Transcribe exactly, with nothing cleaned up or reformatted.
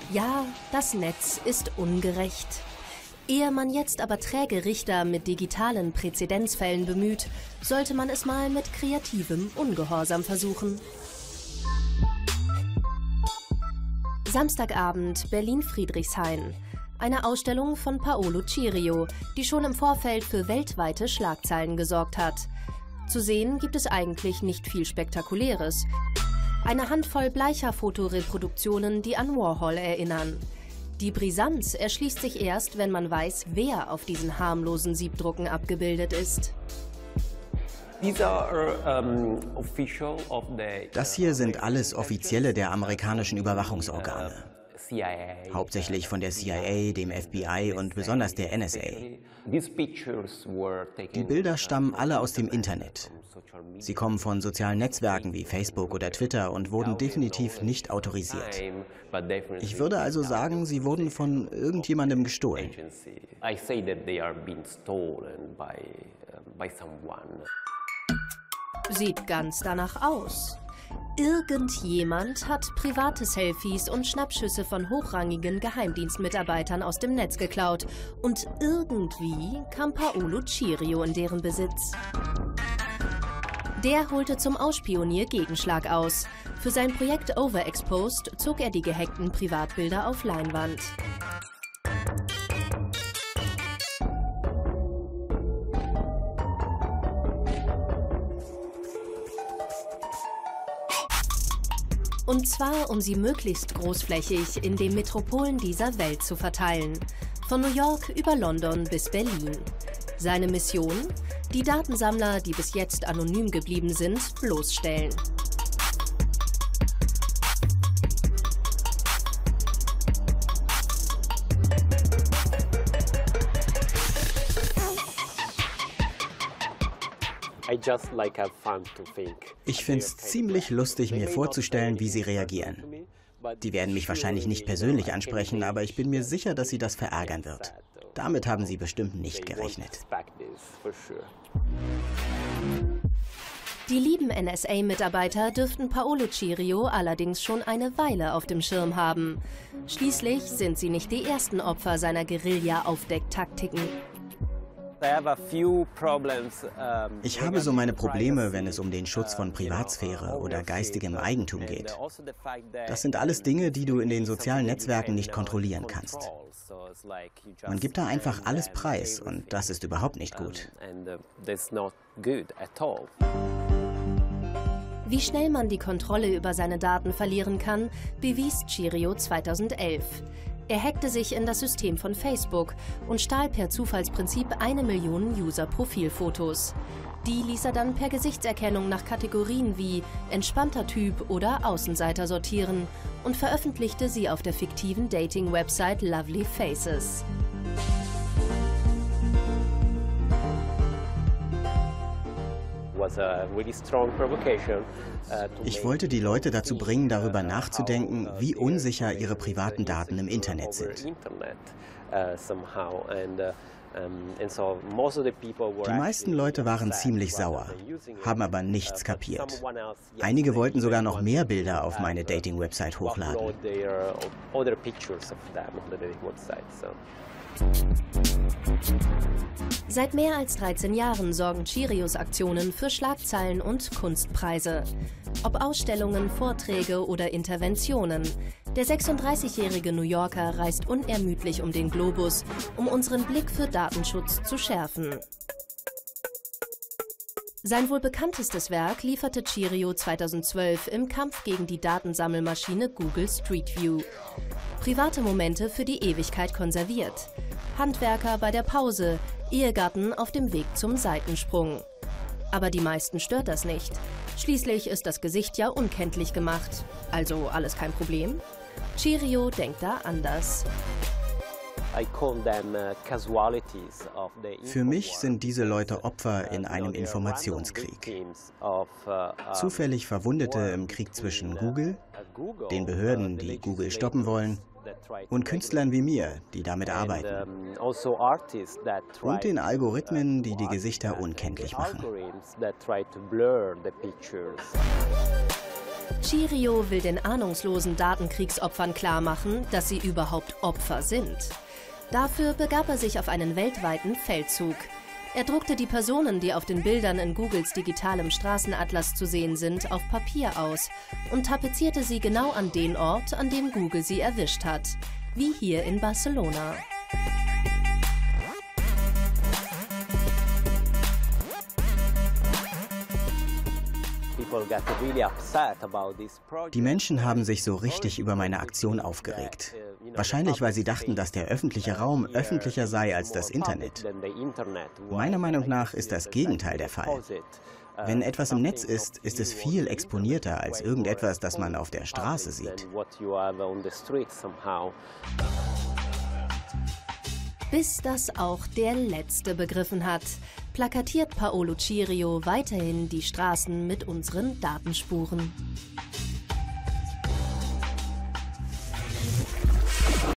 Ja, das Netz ist ungerecht. Ehe man jetzt aber träge Richter mit digitalen Präzedenzfällen bemüht, sollte man es mal mit kreativem Ungehorsam versuchen. Samstagabend, Berlin-Friedrichshain. Eine Ausstellung von Paolo Cirio, die schon im Vorfeld für weltweite Schlagzeilen gesorgt hat. Zu sehen gibt es eigentlich nicht viel Spektakuläres. Eine Handvoll bleicher Fotoreproduktionen, die an Warhol erinnern. Die Brisanz erschließt sich erst, wenn man weiß, wer auf diesen harmlosen Siebdrucken abgebildet ist. Das hier sind alles Offizielle der amerikanischen Überwachungsorgane. Hauptsächlich von der C I A, dem F B I und besonders der N S A. Die Bilder stammen alle aus dem Internet. Sie kommen von sozialen Netzwerken wie Facebook oder Twitter und wurden definitiv nicht autorisiert. Ich würde also sagen, sie wurden von irgendjemandem gestohlen. Sieht ganz danach aus. Irgendjemand hat private Selfies und Schnappschüsse von hochrangigen Geheimdienstmitarbeitern aus dem Netz geklaut. Und irgendwie kam Paolo Cirio in deren Besitz. Der holte zum Ausspionier Gegenschlag aus. Für sein Projekt Overexposed zog er die gehackten Privatbilder auf Leinwand. Und zwar, um sie möglichst großflächig in den Metropolen dieser Welt zu verteilen. Von New York über London bis Berlin. Seine Mission? Die Datensammler, die bis jetzt anonym geblieben sind, bloßstellen. Ich finde es ziemlich lustig, mir vorzustellen, wie sie reagieren. Die werden mich wahrscheinlich nicht persönlich ansprechen, aber ich bin mir sicher, dass sie das verärgern wird. Damit haben sie bestimmt nicht gerechnet. Die lieben N S A-Mitarbeiter dürften Paolo Cirio allerdings schon eine Weile auf dem Schirm haben. Schließlich sind sie nicht die ersten Opfer seiner Guerilla-Aufdecktaktiken. Ich habe so meine Probleme, wenn es um den Schutz von Privatsphäre oder geistigem Eigentum geht. Das sind alles Dinge, die du in den sozialen Netzwerken nicht kontrollieren kannst. Man gibt da einfach alles preis und das ist überhaupt nicht gut. Wie schnell man die Kontrolle über seine Daten verlieren kann, bewies Cirio zweitausendelf. Er hackte sich in das System von Facebook und stahl per Zufallsprinzip eine Million User-Profilfotos. Die ließ er dann per Gesichtserkennung nach Kategorien wie entspannter Typ oder Außenseiter sortieren und veröffentlichte sie auf der fiktiven Dating-Website Lovely Faces. Ich wollte die Leute dazu bringen, darüber nachzudenken, wie unsicher ihre privaten Daten im Internet sind. Die meisten Leute waren ziemlich sauer, haben aber nichts kapiert. Einige wollten sogar noch mehr Bilder auf meine Dating-Website hochladen. Seit mehr als dreizehn Jahren sorgen Cirios Aktionen für Schlagzeilen und Kunstpreise. Ob Ausstellungen, Vorträge oder Interventionen. Der sechsunddreißigjährige New Yorker reist unermüdlich um den Globus, um unseren Blick für Datenschutz zu schärfen. Sein wohl bekanntestes Werk lieferte Cirio zweitausendzwölf im Kampf gegen die Datensammelmaschine Google Street View. Private Momente für die Ewigkeit konserviert. Handwerker bei der Pause, Ehegatten auf dem Weg zum Seitensprung. Aber die meisten stört das nicht. Schließlich ist das Gesicht ja unkenntlich gemacht. Also alles kein Problem? Cirio denkt da anders. Für mich sind diese Leute Opfer in einem Informationskrieg. Zufällig Verwundete im Krieg zwischen Google, den Behörden, die Google stoppen wollen, und Künstlern wie mir, die damit arbeiten. Und den Algorithmen, die die Gesichter unkenntlich machen. Cirio will den ahnungslosen Datenkriegsopfern klarmachen, dass sie überhaupt Opfer sind. Dafür begab er sich auf einen weltweiten Feldzug. Er druckte die Personen, die auf den Bildern in Googles digitalem Straßenatlas zu sehen sind, auf Papier aus und tapezierte sie genau an den Ort, an dem Google sie erwischt hat, wie hier in Barcelona. Die Menschen haben sich so richtig über meine Aktion aufgeregt. Wahrscheinlich, weil sie dachten, dass der öffentliche Raum öffentlicher sei als das Internet. Meiner Meinung nach ist das Gegenteil der Fall. Wenn etwas im Netz ist, ist es viel exponierter als irgendetwas, das man auf der Straße sieht. Bis das auch der Letzte begriffen hat, plakatiert Paolo Cirio weiterhin die Straßen mit unseren Datenspuren.